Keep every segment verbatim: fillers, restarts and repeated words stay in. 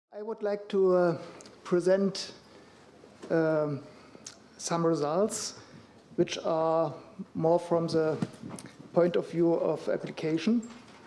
I would like to uh, present um, some results which are more from the point of view of application.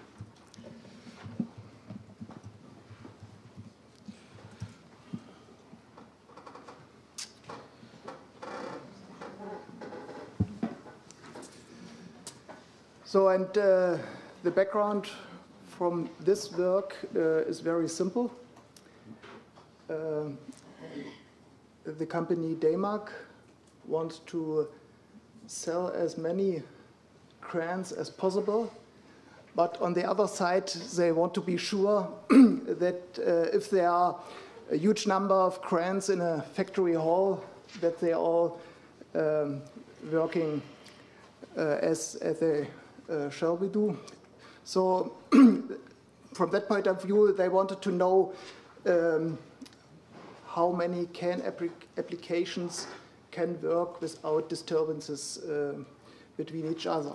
So, and uh, the background from this work uh, is very simple. Uh, the company Daymark wants to sell as many cranes as possible, but on the other side, they want to be sure that uh, if there are a huge number of cranes in a factory hall, that they are all um, working uh, as, as they uh, shall we do. So from that point of view, they wanted to know um, how many can applications can work without disturbances uh, between each other.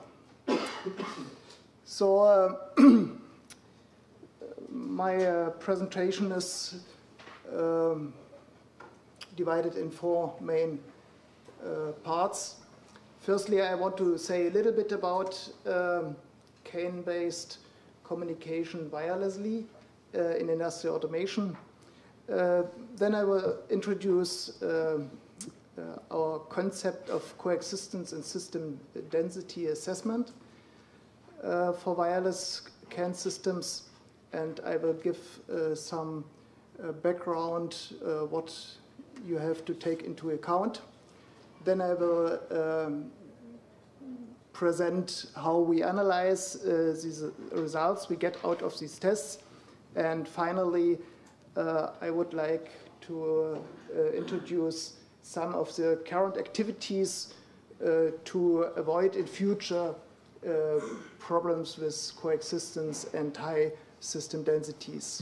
So uh, my uh, presentation is um, divided in four main uh, parts. Firstly, I want to say a little bit about um, C A N-based communication wirelessly uh, in industrial automation. Uh, then I will introduce uh, uh, our concept of coexistence and system density assessment uh, for wireless C A N systems, and I will give uh, some uh, background uh, what you have to take into account. Then I will um, present how we analyze uh, these results we get out of these tests, and finally Uh, I would like to uh, uh, introduce some of the current activities uh, to avoid in future uh, problems with coexistence and high system densities.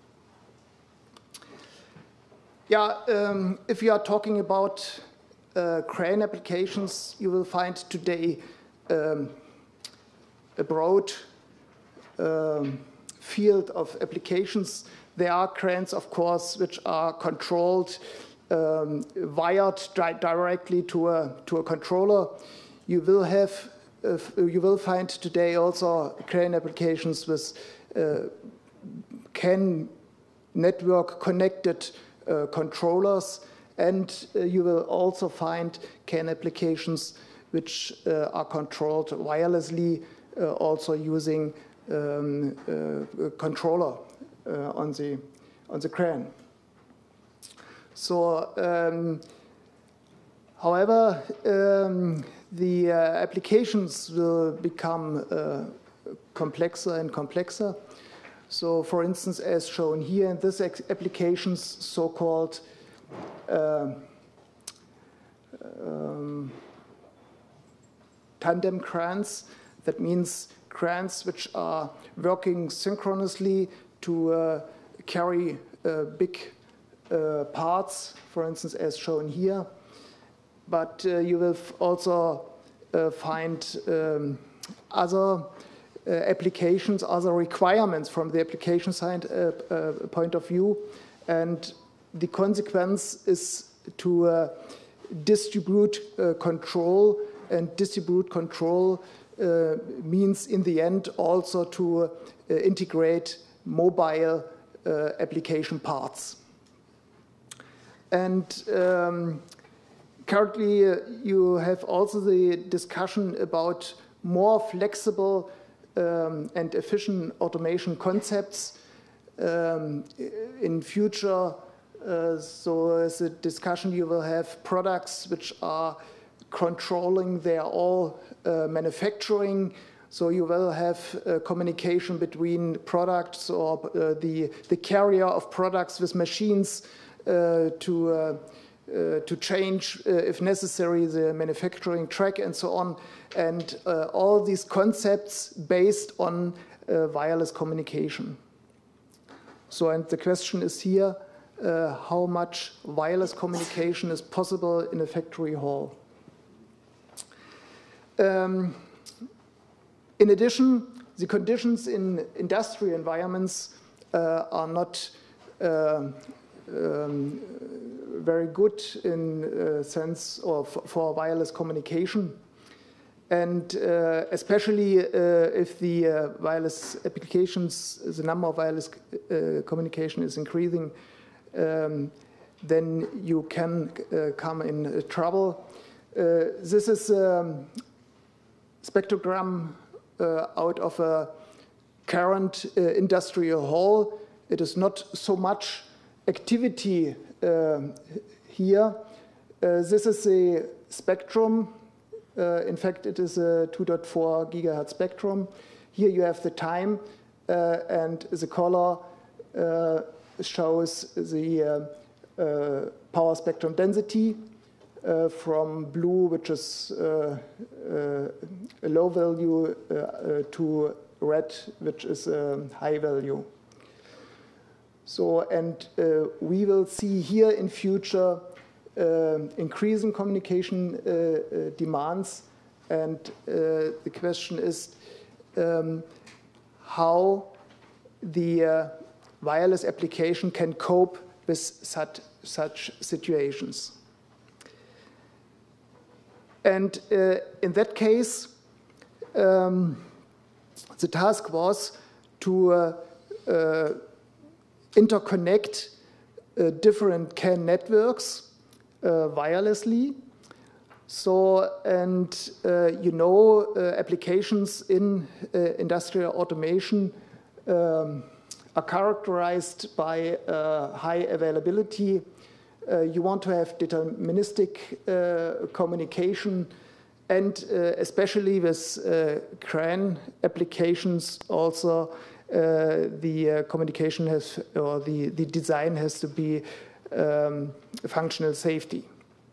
Yeah, um, if you are talking about uh, crane applications, you will find today um, a broad um, field of applications. There are cranes, of course, which are controlled, um, wired di directly to a, to a controller. You will have, uh, you will find today also crane applications with uh, C A N network connected uh, controllers, and uh, you will also find C A N applications which uh, are controlled wirelessly, uh, also using um, uh, a controller. Uh, on the on the crane. So, um, however, um, the uh, applications will become uh, complexer and complexer. So, for instance, as shown here in this applications, so-called uh, um, tandem cranes. That means cranes which are working synchronously to uh, carry uh, big uh, parts, for instance, as shown here. But uh, you will also uh, find um, other uh, applications, other requirements from the application side uh, uh, point of view. And the consequence is to uh, distribute uh, control, and distribute control uh, means in the end also to uh, integrate mobile uh, application parts. And um, currently uh, you have also the discussion about more flexible um, and efficient automation concepts um, in future. Uh, so as a discussion, you will have products which are controlling their all uh, manufacturing. So you will have uh, communication between products or uh, the, the carrier of products with machines uh, to, uh, uh, to change, uh, if necessary, the manufacturing track and so on. And uh, all these concepts based on uh, wireless communication. So, and the question is here, uh, how much wireless communication is possible in a factory hall? Um, In addition, the conditions in industrial environments uh, are not uh, um, very good in uh, sense of for wireless communication. And uh, especially uh, if the uh, wireless applications, the number of wireless uh, communication is increasing, um, then you can uh, come in uh, trouble. Uh, this is a um, spectrogram uh, out of a current uh, industrial hall. It is not so much activity uh, here. Uh, this is a spectrum. Uh, in fact, it is a two point four gigahertz spectrum. Here you have the time, uh, and the color uh, shows the uh, uh, power spectrum density uh, from blue, which is uh, uh, a low value, uh, uh, to red, which is a high value. So, and uh, we will see here in future Uh, increasing communication uh, uh, demands, and uh, the question is um, how the uh, wireless application can cope with such, such situations. And uh, in that case, um, the task was to uh, uh, interconnect uh, different C A N networks Uh, wirelessly. So, and uh, you know, uh, applications in uh, industrial automation um, are characterized by uh, high availability. Uh, you want to have deterministic uh, communication, and uh, especially with uh, C A N applications also, uh, the uh, communication has, or the, the design has to be Um, functional safety.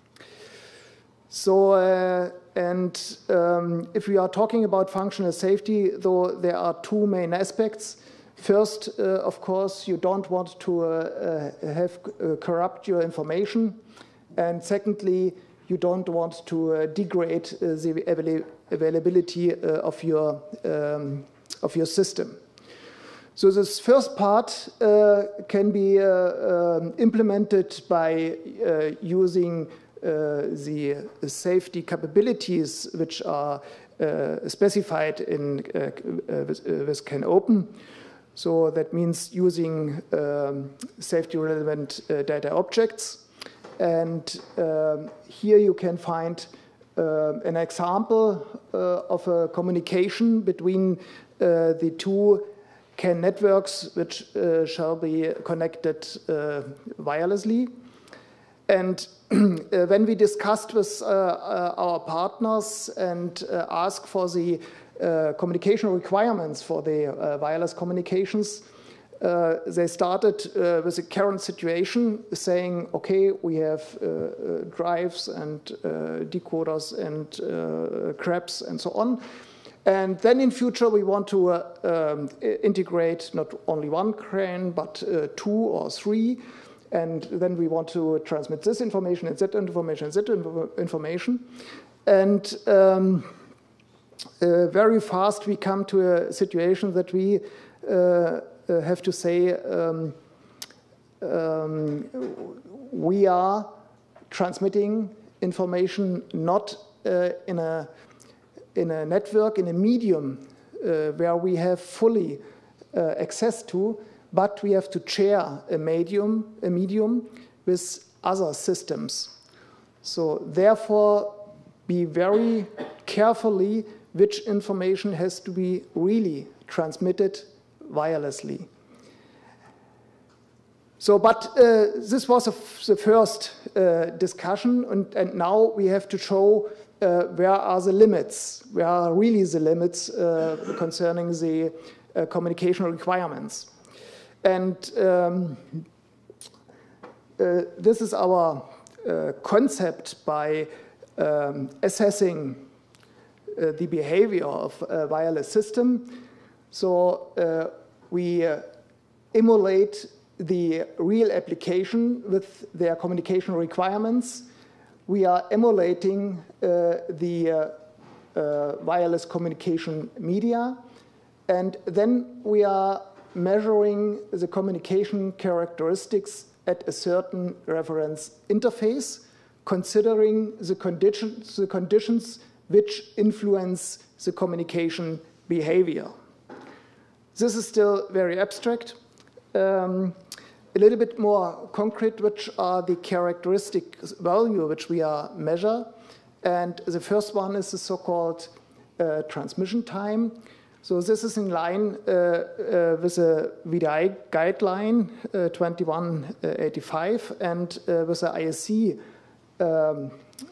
So, uh, and um, if we are talking about functional safety, though, there are two main aspects. First, uh, of course, you don't want to uh, uh, have uh, corrupt your information. And secondly, you don't want to uh, degrade uh, the avail availability uh, of your, um, of your system. So this first part uh, can be uh, um, implemented by uh, using uh, the safety capabilities which are uh, specified in uh, uh, with, uh, with CANopen. So that means using um, safety-relevant uh, data objects. And um, here you can find uh, an example uh, of a communication between uh, the two C A N networks, which uh, shall be connected uh, wirelessly. And uh, when we discussed with uh, uh, our partners and uh, asked for the uh, communication requirements for the uh, wireless communications, uh, they started uh, with the current situation, saying, okay, we have uh, uh, drives and uh, decoders and uh, crabs and so on. And then in future, we want to uh, um, integrate not only one C A N, but uh, two or three. And then we want to transmit this information and that information and that information. And um, uh, very fast, we come to a situation that we uh, uh, have to say um, um, we are transmitting information not uh, in a in a network, in a medium uh, where we have fully uh, access to, but we have to share a medium, a medium with other systems. So therefore, be very carefully which information has to be really transmitted wirelessly. So, but uh, this was a f the first uh, discussion, and, and now we have to show Uh, where are the limits? Where are really the limits uh, concerning the uh, communication requirements? And um, uh, this is our uh, concept by um, assessing uh, the behavior of a wireless system. So uh, we uh, emulate the real application with their communication requirements. We are emulating uh, the uh, uh, wireless communication media, and then we are measuring the communication characteristics at a certain reference interface, considering the conditions, the conditions which influence the communication behavior. This is still very abstract. Um, a little bit more concrete, which are the characteristic value which we are measure. And the first one is the so-called uh, transmission time. So this is in line uh, uh, with a V D I guideline uh, twenty-one eighty-five and uh, with the I S C um,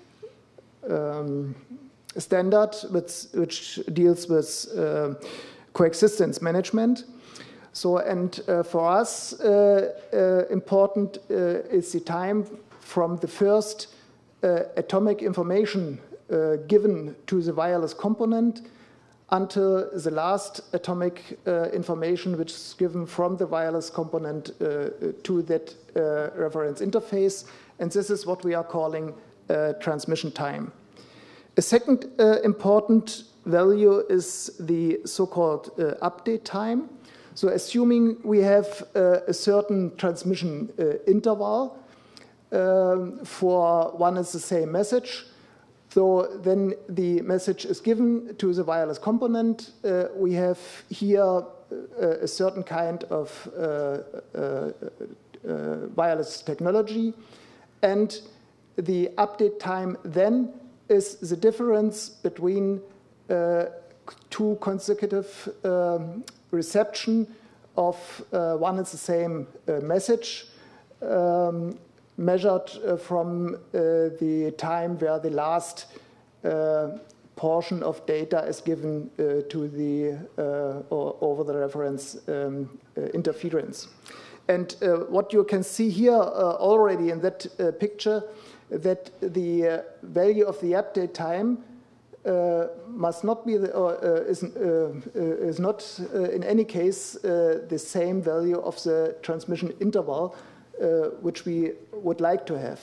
um, standard which, which deals with uh, coexistence management. So, and uh, for us, uh, uh, important uh, is the time from the first uh, atomic information uh, given to the wireless component until the last atomic uh, information which is given from the wireless component uh, to that uh, reference interface. And this is what we are calling uh, transmission time. A second uh, important value is the so-called uh, update time. So assuming we have uh, a certain transmission uh, interval um, for one is the same message, so then the message is given to the wireless component. Uh, we have here uh, a certain kind of uh, uh, uh, wireless technology, and the update time then is the difference between uh, two consecutive um, reception of uh, one is the same uh, message um, measured uh, from uh, the time where the last uh, portion of data is given uh, to the uh, or over the reference um, uh, interference. And uh, what you can see here uh, already in that uh, picture, that the uh, value of the update time uh, must not be the, or uh, is, uh, uh, is not uh, in any case uh, the same value of the transmission interval uh, which we would like to have.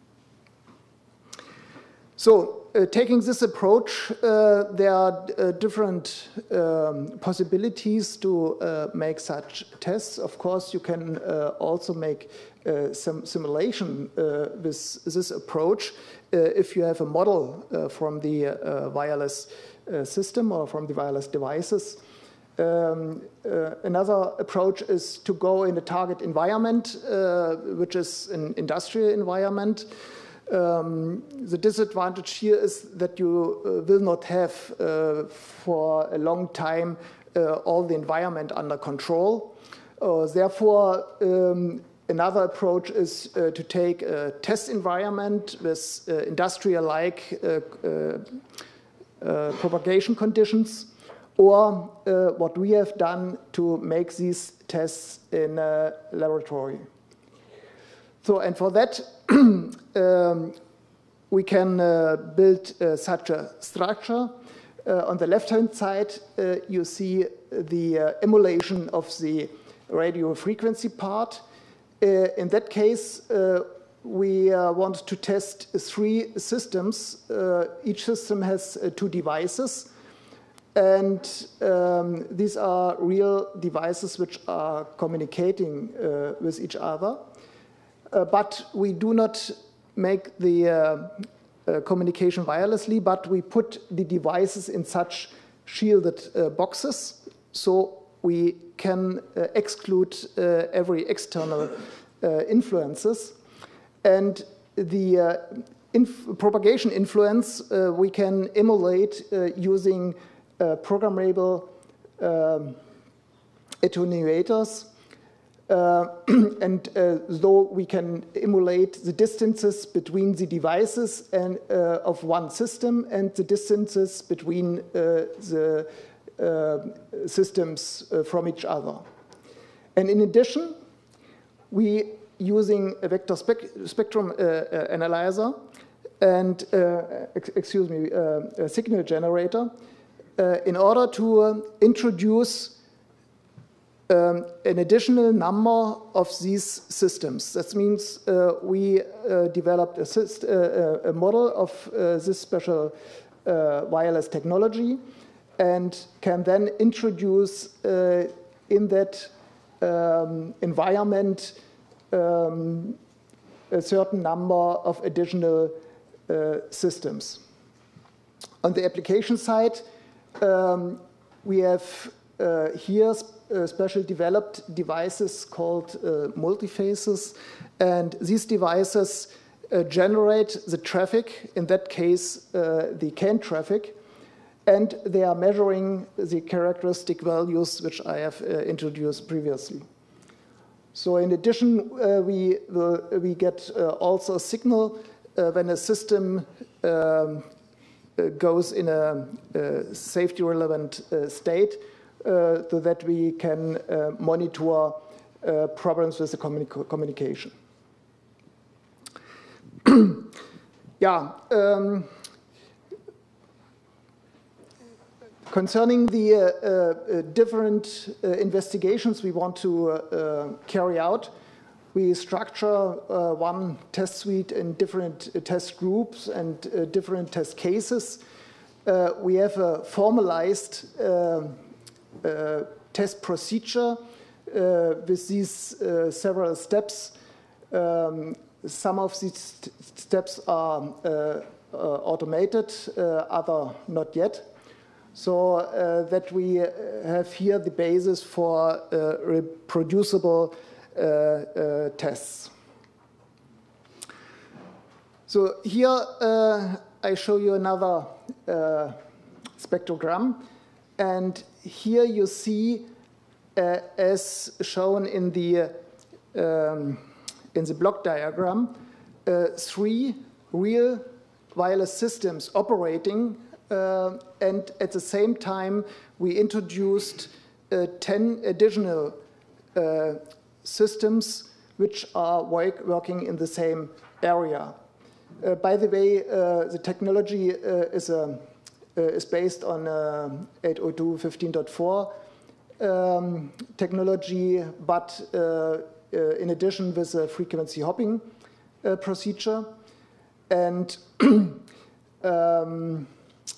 So, uh, taking this approach, uh, there are uh, different um, possibilities to uh, make such tests. Of course, you can uh, also make uh, some simulation uh, with this approach uh, if you have a model uh, from the uh, wireless uh, system or from the wireless devices. Um, uh, another approach is to go in a target environment, uh, which is an industrial environment. Um, the disadvantage here is that you uh, will not have uh, for a long time uh, all the environment under control. Uh, therefore, um, another approach is uh, to take a test environment with uh, industrial-like uh, uh, uh, propagation conditions, or uh, what we have done to make these tests in a laboratory. So, and for that, um, we can uh, build uh, such a structure. Uh, on the left-hand side, uh, you see the uh, emulation of the radio frequency part. Uh, in that case, uh, we uh, want to test three systems. Uh, each system has uh, two devices. And um, these are real devices which are communicating uh, with each other. Uh, but we do not make the uh, uh, communication wirelessly, but we put the devices in such shielded uh, boxes, so we can uh, exclude uh, every external uh, influences. And the uh, inf propagation influence uh, we can emulate uh, using uh, programmable um, attenuators. Uh, and uh, though we can emulate the distances between the devices and, uh, of one system and the distances between uh, the uh, systems uh, from each other. And in addition, we using a vector spec spectrum uh, uh, analyzer and, uh, ex excuse me, uh, a signal generator uh, in order to uh, introduce Um, an additional number of these systems. That means uh, we uh, developed a, uh, a model of uh, this special uh, wireless technology and can then introduce uh, in that um, environment um, a certain number of additional uh, systems. On the application side, um, we have uh, here uh, special developed devices called uh, multiphases, and these devices uh, generate the traffic, in that case uh, the C A N traffic, and they are measuring the characteristic values which I have uh, introduced previously. So in addition, uh, we, will, we get uh, also a signal uh, when a system um, uh, goes in a, a safety-relevant uh, state, uh, so that we can uh, monitor uh, problems with the communi communication. Yeah. Um, Concerning the uh, uh, different uh, investigations we want to uh, carry out, we structure uh, one test suite in different uh, test groups and uh, different test cases. Uh, we have a formalized uh, uh, test procedure uh, with these uh, several steps. Um, some of these steps are uh, uh, automated, uh, other not yet. So uh, that we have here the basis for uh, reproducible uh, uh, tests. So here uh, I show you another uh, spectrogram, and here you see, uh, as shown in the um, in the block diagram, uh, three real wireless systems operating. Uh, and at the same time, we introduced uh, ten additional uh, systems which are work working in the same area. Uh, by the way, uh, the technology uh, is, a, uh, is based on uh, eight oh two dot fifteen dot four um, technology, but uh, uh, in addition with a frequency hopping uh, procedure. And um,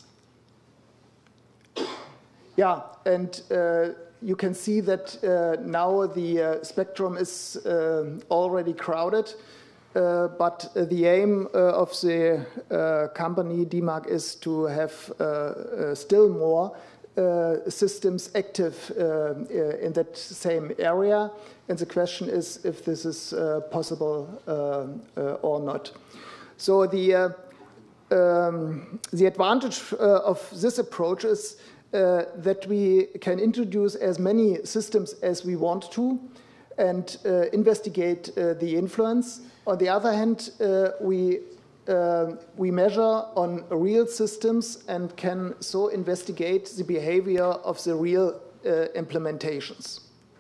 Yeah, and uh, you can see that uh, now the uh, spectrum is uh, already crowded, uh, but the aim uh, of the uh, company D MARC is to have uh, uh, still more uh, systems active uh, in that same area, and the question is if this is uh, possible uh, uh, or not. So the, uh, um, the advantage uh, of this approach is Uh, that we can introduce as many systems as we want to and uh, investigate uh, the influence. On the other hand, uh, we, uh, we measure on real systems and can so investigate the behavior of the real uh, implementations.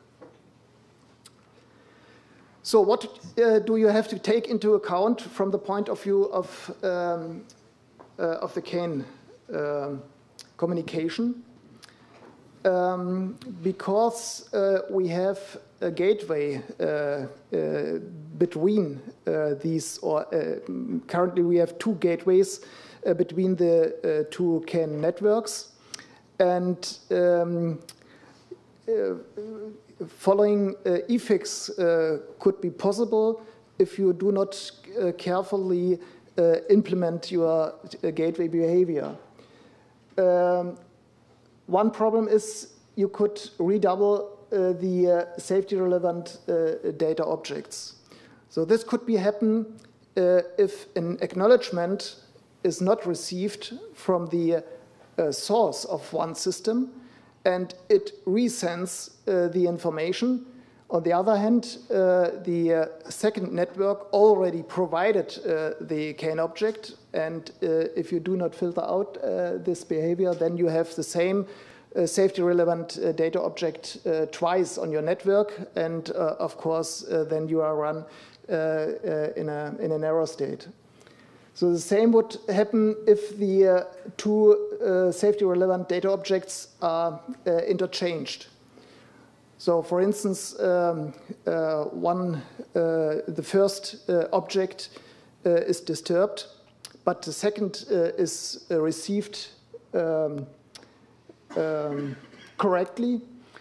So what uh, do you have to take into account from the point of view of, um, uh, of the C A N um, communication? Um, because uh, we have a gateway uh, uh, between uh, these, or uh, currently we have two gateways uh, between the uh, two C A N networks, and um, uh, following uh, effects uh, could be possible if you do not uh, carefully uh, implement your uh, gateway behavior. Um, One problem is you could redouble uh, the uh, safety-relevant uh, data objects. So this could be happen uh, if an acknowledgement is not received from the uh, source of one system, and it resends uh, the information. On the other hand, uh, the uh, second network already provided uh, the C A N object, and uh, if you do not filter out uh, this behavior, then you have the same uh, safety-relevant uh, data object uh, twice on your network, and uh, of course, uh, then you are run uh, uh, in, a, in an error state. So the same would happen if the uh, two uh, safety-relevant data objects are uh, interchanged. So, for instance, um, uh, one, uh, the first uh, object uh, is disturbed, but the second uh, is uh, received um, um, correctly.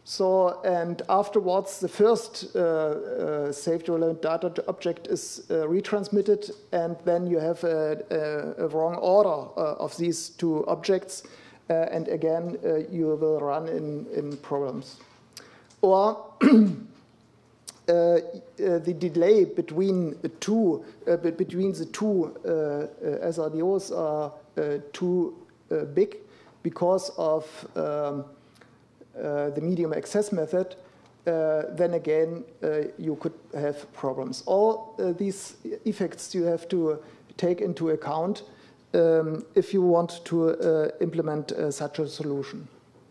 So, and afterwards, the first uh, uh, safety relevant data object is uh, retransmitted, and then you have a, a, a wrong order uh, of these two objects, uh, and again, uh, you will run in, in problems. Or uh, uh, the delay between the two, uh, between the two uh, uh, S R D Os are uh, too uh, big because of um, Uh, the medium access method, uh, then again uh, you could have problems. All uh, these effects you have to take into account um, if you want to uh, implement uh, such a solution.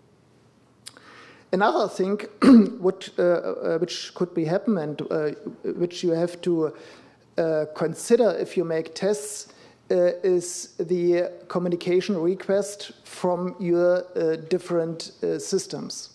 Another thing which, uh, uh, which could be happen and uh, which you have to uh, consider if you make tests Uh, is the communication request from your uh, different uh, systems.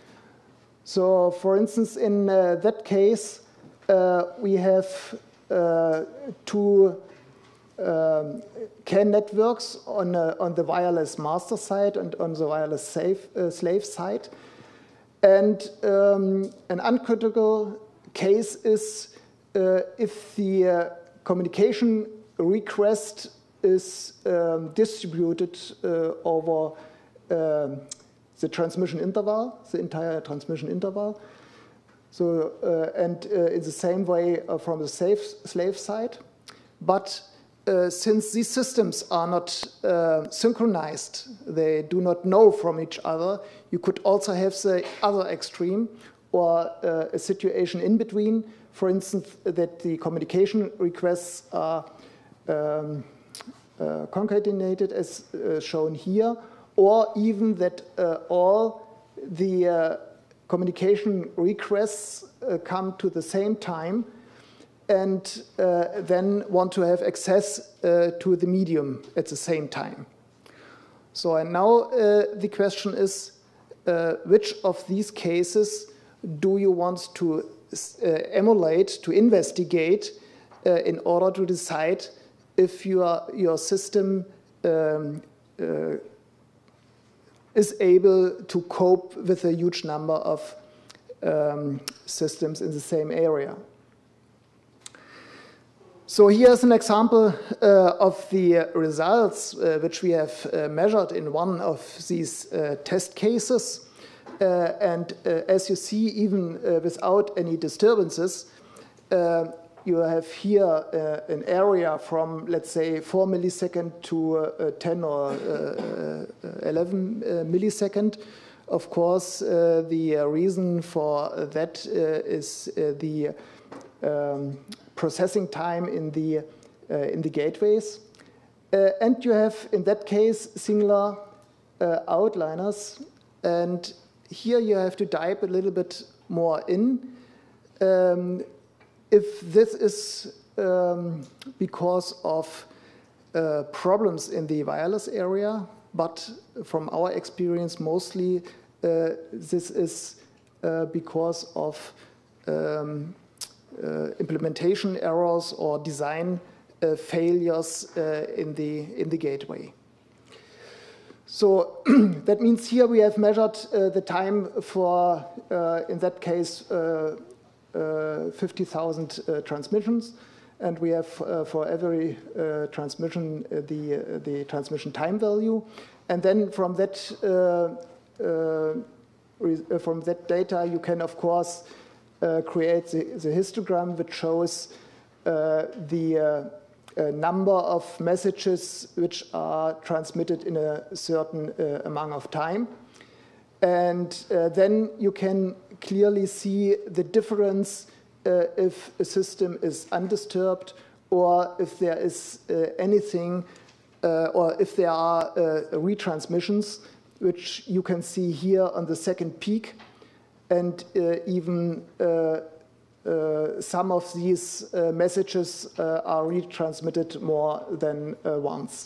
So, for instance, in uh, that case, uh, we have uh, two um, C A N networks on, uh, on the wireless master side and on the wireless safe, uh, slave side. And um, an uncritical case is uh, if the uh, communication request is um, distributed uh, over um, the transmission interval, the entire transmission interval. So, uh, and uh, in the same way uh, from the safe slave side. But uh, since these systems are not uh, synchronized, they do not know from each other, you could also have the other extreme or uh, a situation in between. For instance, that the communication requests are Um, uh, concatenated as uh, shown here, or even that uh, all the uh, communication requests uh, come to the same time and uh, then want to have access uh, to the medium at the same time. So, and now uh, the question is, uh, which of these cases do you want to uh, emulate, to investigate uh, in order to decide if your, your system um, uh, is able to cope with a huge number of um, systems in the same area. So here's an example uh, of the results uh, which we have uh, measured in one of these uh, test cases. Uh, and uh, as you see, even uh, without any disturbances, uh, you have here uh, an area from, let's say, four milliseconds to uh, ten or uh, eleven uh, millisecond. Of course, uh, the uh, reason for that uh, is uh, the um, processing time in the, uh, in the gateways. Uh, and you have, in that case, singular uh, outliners. And here you have to dive a little bit more in. Um, If this is um, because of uh, problems in the wireless area, but from our experience, mostly uh, this is uh, because of um, uh, implementation errors or design uh, failures uh, in the in the gateway. So that means here we have measured uh, the time for, uh, in that case, uh, uh, fifty thousand uh, transmissions, and we have uh, for every uh, transmission uh, the uh, the transmission time value, and then from that uh, uh, from that data you can of course uh, create the, the histogram which shows uh, the uh, a number of messages which are transmitted in a certain uh, amount of time. And uh, then you can clearly see the difference uh, if a system is undisturbed or if there is uh, anything uh, or if there are uh, retransmissions, which you can see here on the second peak. And uh, even uh, Uh, some of these uh, messages uh, are retransmitted more than uh, once.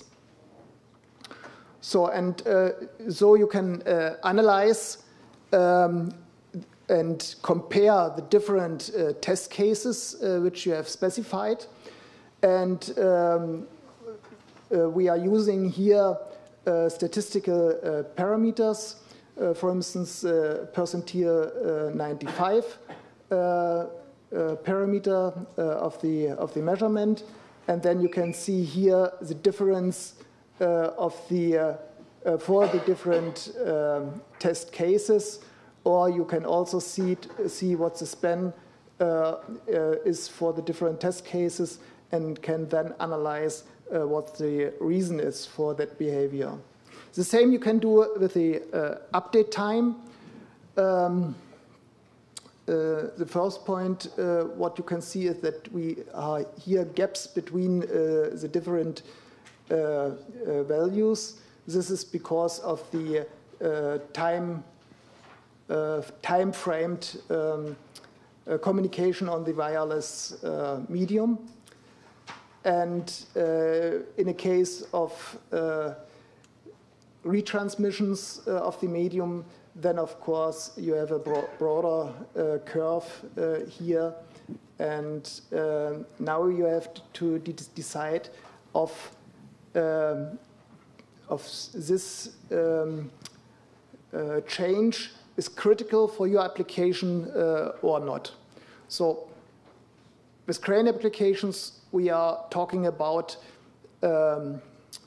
So, and uh, so you can uh, analyze um, and compare the different uh, test cases uh, which you have specified. And um, uh, we are using here uh, statistical uh, parameters uh, for instance, uh, percentile uh, ninety-five uh, uh, parameter uh, of the of the measurement, and then you can see here the difference uh, of the uh, uh, for the different um, test cases, or you can also see it, see what the span uh, uh, is for the different test cases, and can then analyze uh, what the reason is for that behavior. The same you can do with the uh, update time. Um, uh, the first point, uh, what you can see is that we are here gaps between uh, the different uh, uh, values. This is because of the uh, time uh, time-framed um, uh, communication on the wireless uh, medium. And uh, in a case of uh, retransmissions uh, of the medium, then of course you have a bro broader uh, curve uh, here, and uh, now you have to de decide of um, of this um, uh, change is critical for your application uh, or not. So with crane applications, we are talking about um,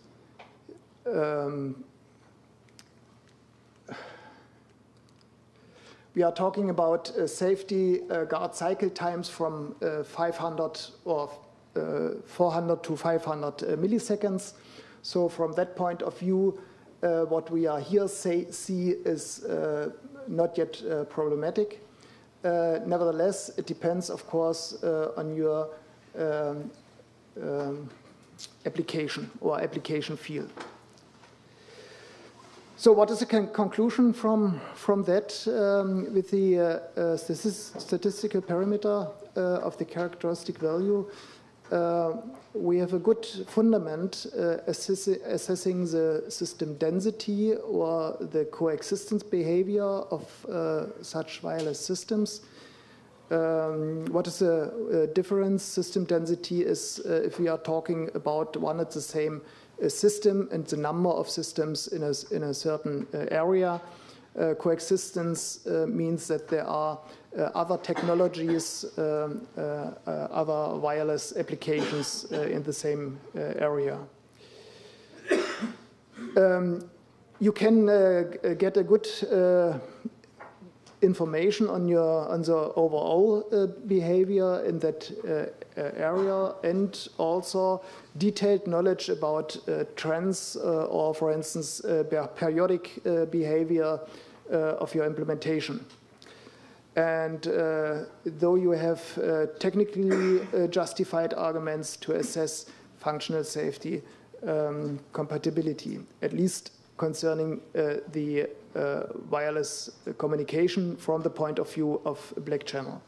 um, we are talking about uh, safety uh, guard cycle times from uh, five hundred or uh, four hundred to five hundred uh, milliseconds. So from that point of view, uh, what we are here say, see is uh, not yet uh, problematic. Uh, nevertheless, it depends, of course, uh, on your um, um, application or application field. So what is the con conclusion from, from that um, with the uh, uh, statistical parameter uh, of the characteristic value? Uh, we have a good fundament uh, assess assessing the system density or the coexistence behavior of uh, such wireless systems. Um, what is the uh, difference? System density is uh, if we are talking about one and the same uh, system and the number of systems in a, in a certain uh, area. Uh, coexistence uh, means that there are uh, other technologies, um, uh, uh, other wireless applications uh, in the same uh, area. Um, you can uh, get a good uh, information on your on the overall uh, behavior in that uh, area, and also detailed knowledge about uh, trends uh, or, for instance, uh, periodic uh, behavior uh, of your implementation. And uh, though you have uh, technically uh, justified arguments to assess functional safety um, compatibility, at least concerning uh, the uh, wireless communication from the point of view of a black channel.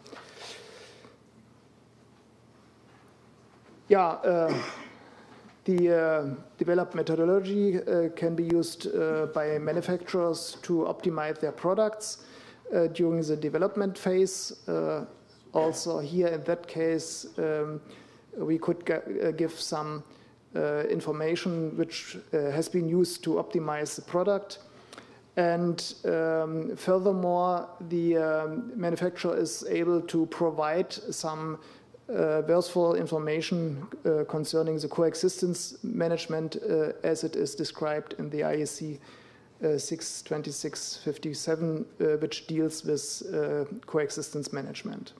Yeah, uh, the uh, developed methodology uh, can be used uh, by manufacturers to optimize their products uh, during the development phase. Uh, also here in that case, um, we could give some Uh, information which uh, has been used to optimize the product. And um, furthermore, the um, manufacturer is able to provide some uh, useful information uh, concerning the coexistence management uh, as it is described in the I E C uh, six twenty-six fifty-seven, uh, which deals with uh, coexistence management.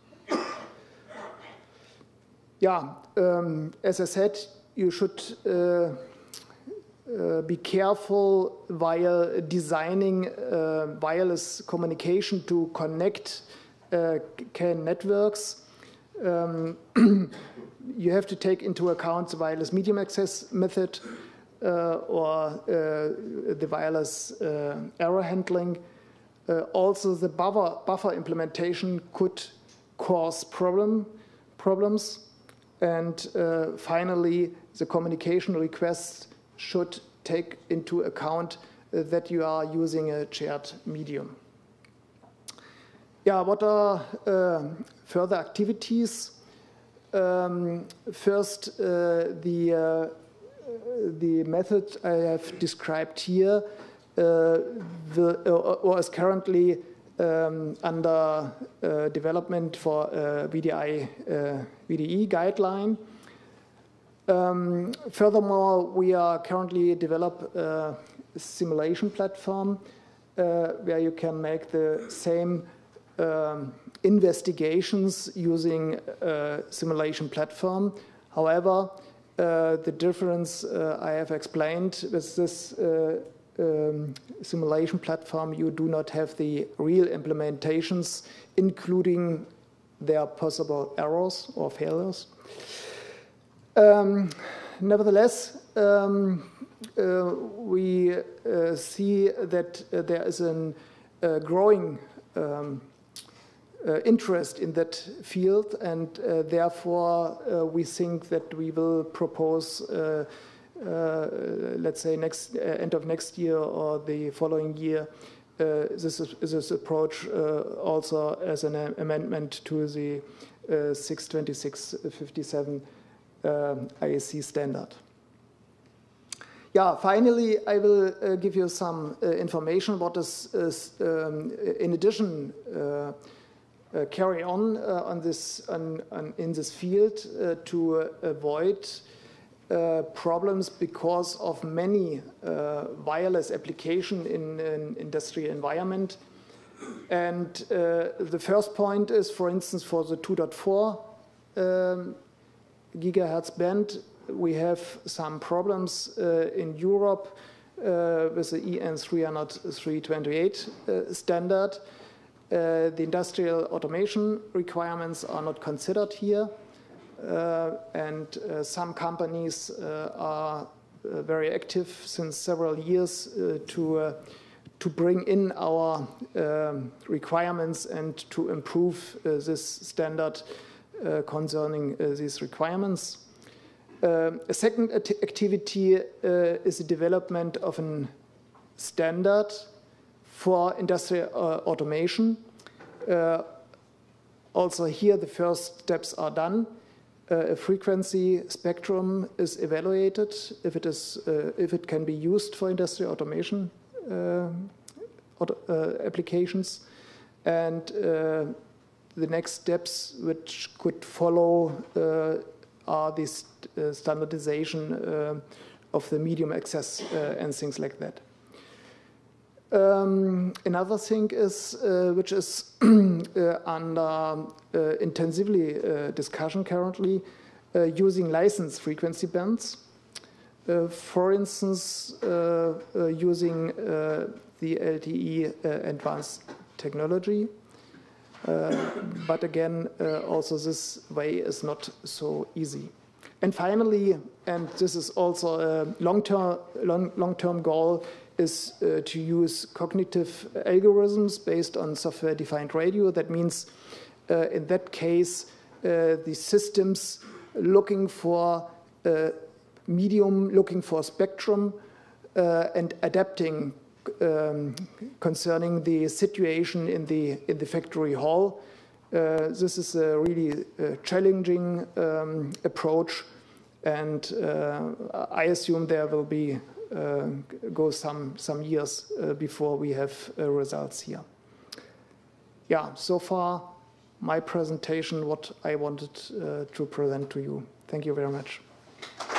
Yeah, um, as I said, you should uh, uh, be careful while designing uh, wireless communication to connect uh, C A N networks. Um, you have to take into account the wireless medium access method uh, or uh, the wireless uh, error handling. Uh, also, the buffer, buffer implementation could cause problem, problems. And uh, finally, the communication requests should take into account uh, that you are using a shared medium. Yeah, what are uh, further activities? Um, first, uh, the, uh, the method I have described here the, or is currently um, under uh, development for a V D I, uh, V D E guideline. Um, furthermore, we are currently develop a simulation platform uh, where you can make the same um, investigations using a simulation platform. However, uh, the difference uh, I have explained with this uh, um, simulation platform, you do not have the real implementations, including their possible errors or failures. Um, nevertheless, um, uh, we uh, see that uh, there is a uh, growing um, uh, interest in that field, and uh, therefore uh, we think that we will propose, uh, uh, let's say, next uh, end of next year or the following year, uh, this, is, this approach uh, also as an amendment to the uh, six twenty-six fifty-seven Um, I E C standard. Yeah, finally, I will uh, give you some uh, information what is, is um, in addition uh, uh, carry on uh, on this on, on in this field uh, to uh, avoid uh, problems because of many uh, wireless application in an industrial environment. And uh, the first point is, for instance, for the two point four um, gigahertz band, we have some problems uh, in Europe uh, with the E N three hundred three twenty-eight uh, standard. Uh, the industrial automation requirements are not considered here, uh, and uh, some companies uh, are uh, very active since several years uh, to uh, to bring in our um, requirements and to improve uh, this standard Uh, concerning uh, these requirements. Uh, a second activity uh, is the development of a standard for industrial uh, automation. Uh, also here the first steps are done. Uh, a frequency spectrum is evaluated if it, is, uh, if it can be used for industrial automation uh, auto, uh, applications. And uh, the next steps which could follow uh, are this uh, standardization uh, of the medium access uh, and things like that. Um, another thing is, uh, which is uh, under uh, intensively uh, discussion currently, uh, using licensed frequency bands. Uh, for instance, uh, uh, using uh, the L T E uh, advanced technology. Uh, but again, uh, also this way is not so easy. And finally, and this is also a long-term long, long-term goal, is uh, to use cognitive algorithms based on software-defined radio. That means, uh, in that case, uh, the systems looking for uh, medium, looking for spectrum, uh, and adapting Um, concerning the situation in the in the factory hall. Uh, this is a really uh, challenging um, approach, and uh, I assume there will be uh, go some some years uh, before we have uh, results here. Yeah, so far my presentation, what I wanted uh, to present to you. Thank you very much.